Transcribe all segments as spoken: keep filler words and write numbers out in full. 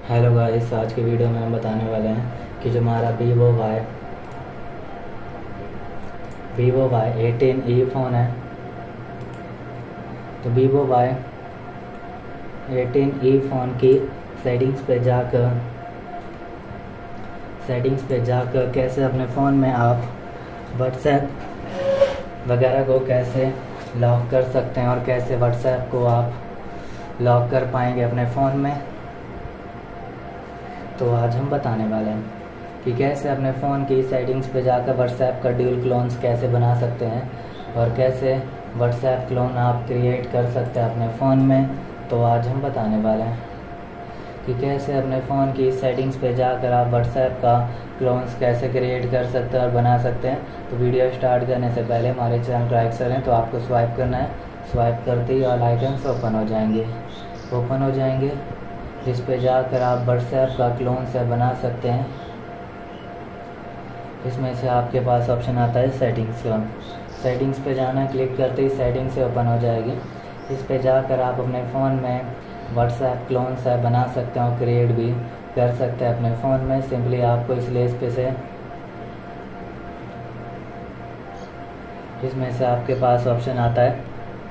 Hello guys, आज की video में हम बताने वाले हैं कि जो हमारा Vivo Y Vivo Y eighteen E phone है। तो Vivo Y eighteen E phone की सेटिंग्स पे जाकर सेटिंग्स पे जाकर कैसे अपने फ़ोन में आप व्हाट्सएप वगैरह को कैसे लॉक कर सकते हैं और कैसे व्हाट्सएप को आप लॉक कर पाएंगे अपने फ़ोन में। तो आज हम बताने वाले हैं कि कैसे अपने फ़ोन की सेटिंग्स पे जाकर व्हाट्सएप का ड्यूल क्लोन्स कैसे बना सकते हैं और कैसे व्हाट्सएप क्लोन आप क्रिएट कर सकते हैं अपने फ़ोन में। तो आज हम बताने वाले हैं कि कैसे अपने फ़ोन की सेटिंग्स पे जाकर आप व्हाट्सएप का क्लोन्स कैसे क्रिएट कर सकते हैं और बना सकते हैं। तो वीडियो स्टार्ट करने से पहले हमारे चैनल को लाइक करें। तो आपको स्वाइप करना है, स्वाइप करते ही ऑल आइकन्स ओपन हो जाएंगे ओपन हो जाएंगे जिस पे जाकर आप व्हाट्सएप का क्लोन से बना सकते हैं। इसमें से आपके पास ऑप्शन आता है सेटिंग्स का। सेटिंग्स पे जाना, क्लिक करते ही सेटिंग्स से ओपन हो जाएगी। इस पे जाकर आप अपने फ़ोन में व्हाट्सएप क्लोन से बना सकते हैं और क्रिएट भी कर सकते हैं अपने फ़ोन में। सिंपली आपको इसलिए इस पे से इसमें से आपके पास ऑप्शन आता है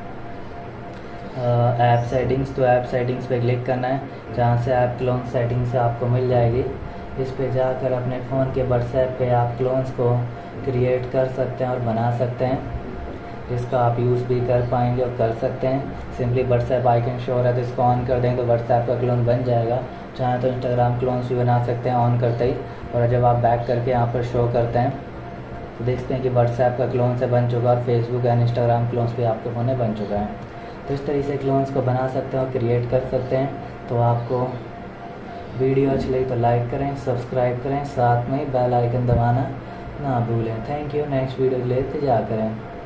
ऐप सेटिंग्स। तो ऐप सेटिंग्स पे क्लिक करना है, जहाँ से ऐप क्लोन सेटिंग्स आपको मिल जाएगी। इस पे जाकर अपने फ़ोन के व्हाट्सएप पे आप क्लोन्स को क्रिएट कर सकते हैं और बना सकते हैं, जिसका आप यूज़ भी कर पाएंगे और कर सकते हैं। सिंपली व्हाट्सएप आइकन शो हो रहा है तो इसको ऑन कर देंगे तो व्हाट्सएप का क्लोन बन जाएगा। चाहे तो इंस्टाग्राम क्लोन्स भी बना सकते हैं ऑन करते ही। और जब आप बैक करके यहाँ पर शो करते हैं तो देखते हैं कि व्हाट्सएप का क्लोन से बन चुका और फेसबुक एंड इंस्टाग्राम क्लोन्स भी आपके फ़ोन में बन चुका है। तो इस तरीके से क्लोन्स को बना सकते हैं और क्रिएट कर सकते हैं। तो आपको वीडियो अच्छी लगी तो लाइक करें, सब्सक्राइब करें, साथ में बेल आइकन दबाना ना भूलें। Thank you. नेक्स्ट वीडियो के लिए इंतजार करें।